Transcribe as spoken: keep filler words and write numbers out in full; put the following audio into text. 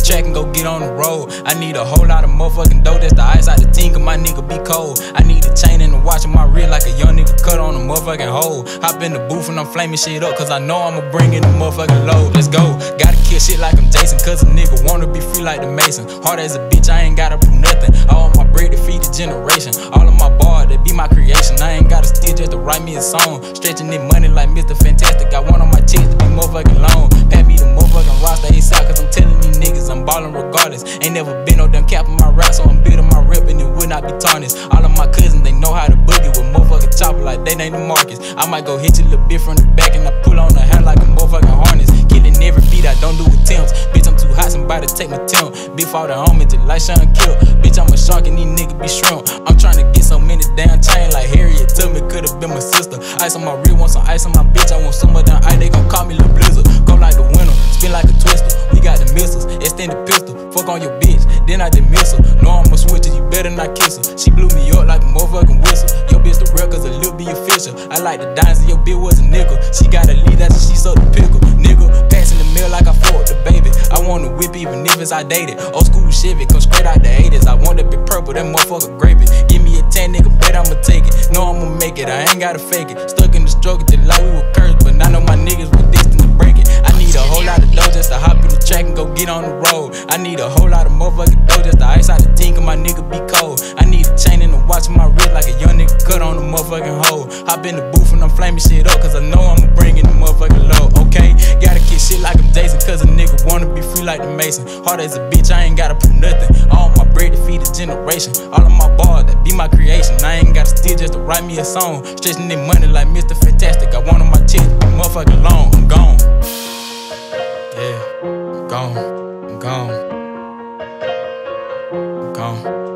track and go get on the road. I need a whole lot of motherfucking dough, that's the ice out the team, cause my nigga be cold. I need a chain and a watch on my reel like a young nigga cut on a motherfucking hole. Hop in the booth and I'm flaming shit up, cause I know I'ma bring in the motherfucking load. Let's go. Gotta kill shit like I'm Jason, cause a nigga wanna be free like the Mason. Hard as a bitch, I ain't gotta prove nothing. All my bread to feed the generation. All of my bars, they be my creation. I ain't gotta steal just to write me a song. Stretching it money like Mister Fantastic. I want on my chest to be motherfucking long. Pat me the motherfucking roster, ace out, cause I'm telling these niggas I'm ballin' regardless. Ain't never been no damn cap on my rap, so I'm building my rep and it would not be tarnished. All of my cousins, they know how to boogie with motherfucking chopper like they ain't the Marcus. I might go hit you a little bit from the back and I pull on the hair like a motherfucking harness. Killing every beat, I don't do attempts. Bitch, I'm too hot, somebody take my temp. Bitch, all the homies just like Sean Kill. Bitch, I'm a shark and these niggas be shrimp. I'm trying to get so many damn chain like Harriet. Tell me could've been my sister. Ice on my reel, want some ice on my bitch. I want some of them ice, they gon' call me Lil Blizzard. Go like the winter, spin like a twister. We got the missiles, extended pistol. Fuck on your bitch, then I dismiss her. No, I'm a switcher, you better not kiss her. She blew me up like a motherfucking whistle. Your bitch the real, cause a little be official. I like the dimes and your bitch was a nickel. She got a lead, that's she sold the pickle. Nigga, passing the mill like I fought the baby. I want to whip even if it's outdated. Old school Chevy, come straight out the eighties. I want that bit purple, that motherfucker gravy. Give me a ten, nigga, bet I'ma take it. Know I'ma make it, I ain't gotta fake it. Stuck in the struggle just like we were cursed, but I know my niggas were destined to break it. I need a whole lot of dough just to hop in the track and go get on the road. I need a whole lot of motherfucking dough just to ice out the team, cause my nigga be cold. I need a chain and a watch on my wrist like a young nigga cut on the motherfucking hole. Hop in the booth and I'm flaming shit up, cause I know I'ma bring in the motherfucking load. Okay, gotta kill shit like I'm Jason, cause a nigga wanna be free like the Mason. Hard as a bitch, I ain't gotta prove nothing. All my bread to feed the generation. All of my bars, that be my creation. I ain't gotta steal just to write me a song. Stretching it money like Mister Fantastic. I want on my chest, be motherfucking long. I'm gone. Yeah, I'm gone. I'm gone. I'm gone.